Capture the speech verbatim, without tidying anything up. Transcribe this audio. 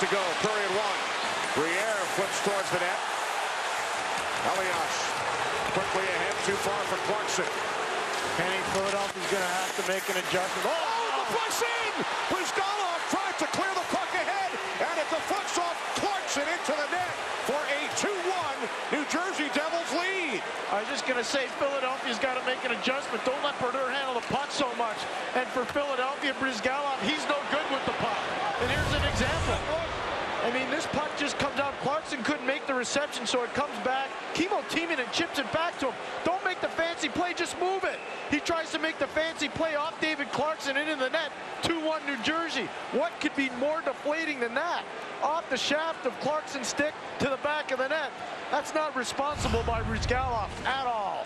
to go, period one. Brodeur flips towards the net. Elias quickly ahead, too far for Clarkson. Kenny Philadelphia's going to have to make an adjustment. Oh, Oh, the push in! Bryzgalov tried to clear the puck ahead, and it deflects off Clarkson into the net for a two one New Jersey Devils lead. I was just going to say, Philadelphia's got to make an adjustment. Don't let Brodeur handle the puck so much. And for Philadelphia, Bryzgalov, he's no good with the puck. And here's an example. I mean, this puck just comes out. Clarkson couldn't make the reception, so it comes back. Kimmo Timonen chips it back to him. Don't make the fancy play, just move it. He tries to make the fancy play off David Clarkson into the net. two one New Jersey. What could be more deflating than that? Off the shaft of Clarkson's stick to the back of the net. That's not responsible by Bryzgalov at all.